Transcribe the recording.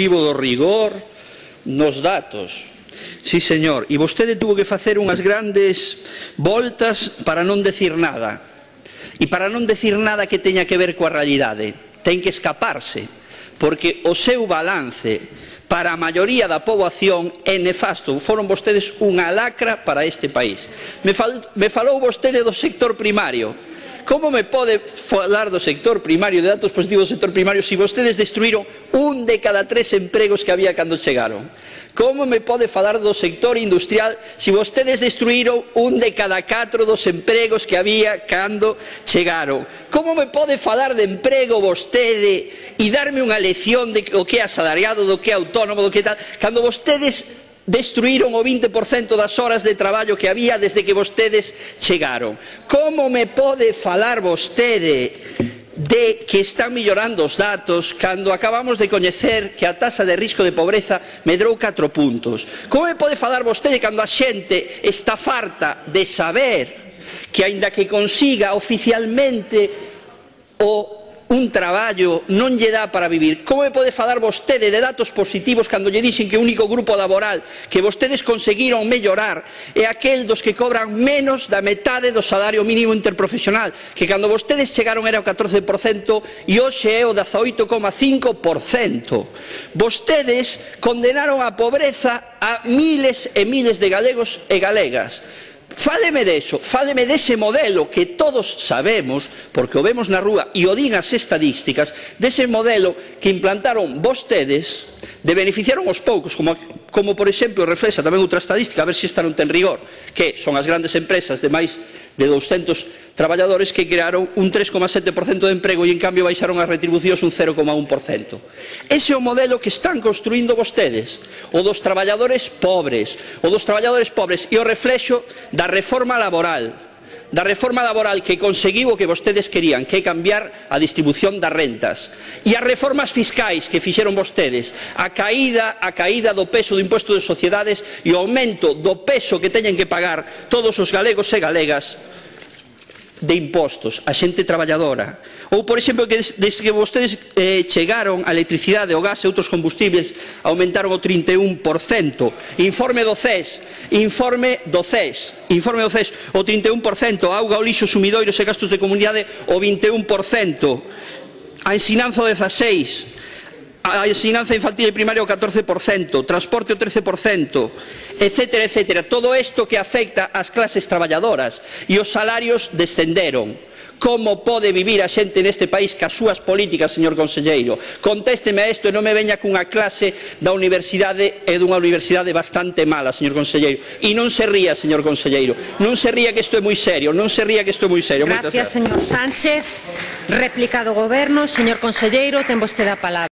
motivo do rigor nos datos. Sí, señor, e vostede tuvo que facer unhas grandes voltas para non decir nada. E para non decir nada que teña que ver coa realidade. Ten que escaparse, porque o seu balance para a maioría da poboación é nefasto. Foron vostedes unha lacra para este país. Me falou vostede do sector primario. Como me pode falar do sector primario, de datos positivos do sector primario, se vostedes destruíron 1 de cada 3 empregos que había cando chegaron? Como me pode falar do sector industrial se vostedes destruíron 1 de cada 4 dos empregos que había cando chegaron? Como me pode falar de emprego vostede e darme unha lección de o que é asalariado, do que é autónomo, do que tal, cando vostedes destruíron o 20% das horas de traballo que había desde que vostedes chegaron? Como me pode falar vostede de que están mellorando os datos cando acabamos de coñecer que a taxa de risco de pobreza medrou 4 puntos? Como me pode falar vostede cando a xente está farta de saber que, aínda que consiga oficialmente un traballo, non lle dá para vivir? Como me pode falar vostede de datos positivos cando lle dixen que o único grupo laboral que vostedes conseguiron mellorar é aquel dos que cobran menos da metade do salario mínimo interprofesional, que cando vostedes chegaron era o 14% e hoxe é o 18,5%? Vostedes condenaron a pobreza a miles e miles de galegos e galegas. Fáleme deso, fáleme dese modelo que todos sabemos, porque o vemos na rúa e o din as estadísticas, dese modelo que implantaron vostedes de beneficiar aos poucos, como por exemplo reflexa tamén outra estadística, a ver se esta non ten rigor, que son as grandes empresas de máis de 200 traballadores que crearon un 3,7% de emprego e en cambio baixaron as retribucións un 0,1%. Ese é o modelo que están construindo vostedes, o dos traballadores pobres, e o reflexo da reforma laboral que conseguiu o que vostedes querían, que é cambiar a distribución das rentas, e as reformas fiscais que fixeron vostedes, a caída do peso do imposto de sociedades e o aumento do peso que teñen que pagar todos os galegos e galegas de impostos, a xente traballadora. Ou, por exemplo, que desde que vostedes chegaron, a electricidade, o gas e outros combustibles aumentaron o 31%. Informe do CES, o 31%, a auga, o lixo, sumidoiros e gastos de comunidade o 21%, a ensinanza o 16%, a ensinanza infantil e primaria o 14%, transporte o 13%, etcétera, etcétera. Todo isto que afecta ás clases traballadoras e os salarios descenderon. Como pode vivir a xente neste país cas súas políticas, señor conselleiro? Contésteme a isto e non me veña cunha clase da universidade e dunha universidade bastante mala, señor conselleiro. E non se ría, señor conselleiro, non se ría, que isto é moi serio, non se ría, que isto é moi serio. Gracias, señor Sánchez. Réplica do Goberno, señor conselleiro, ten vostede a palabra.